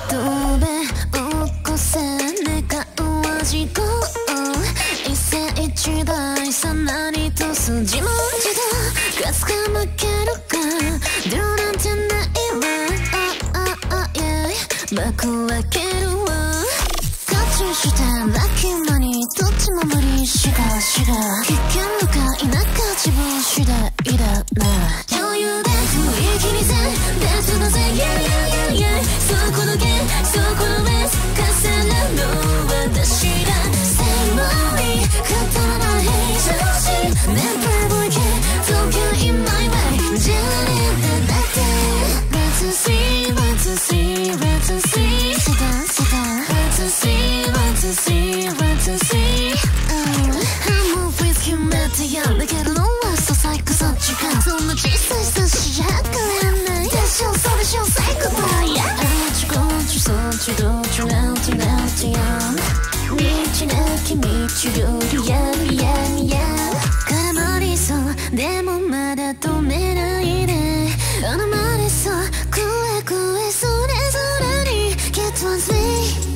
飛べ起こせ願うは事故一世一代さ何と筋文字だ勝つか負けるかどうなんてないわ幕開けるわ勝ちしてラッキーマニーどっちも無理しが危険のか否か自分次第だな余裕で雰囲気にせ別のせそこのゲそこのレース重なる私だ Say money 語らない平常心 Never boy can Don't in my way じゃねえだって Let's see Let's see Let's see Sit down Sit down Let's see Let's see Let's see I move with humanity だけどのはささやくそっちかそんな小さい差しじゃ測れないでしょそれしょ Say goodbye あっちこっちそっちどっちなんてなんてや道なき道料理や絡まりそうでもまだ止めないで頼まれそう声それぞれに Get one thing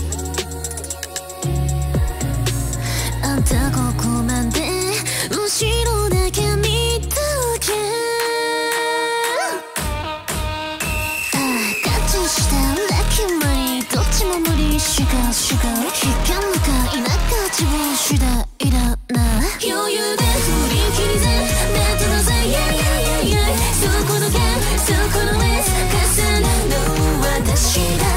あんたここまで後ろだけ見たわけ勝ちしたラッキーマニーどっちも無理しが危険のか否か自分次第だな余裕で振り切りぜベッドのぜそこのゲそこのレース重なる私だ